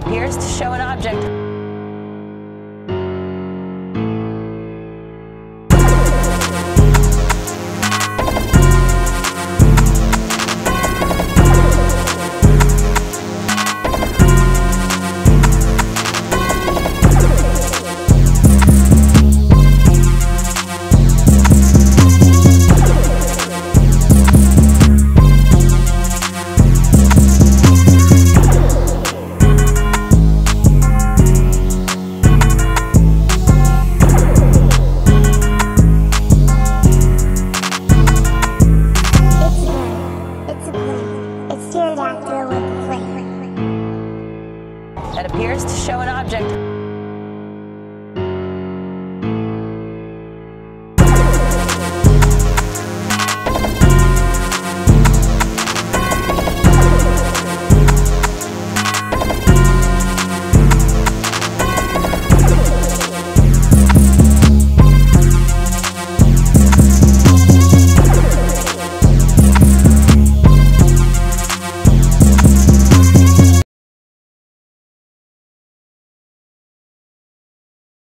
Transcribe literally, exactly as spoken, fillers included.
that appears to show an object. It's Pterodactyl with a flame. That appears to show an object.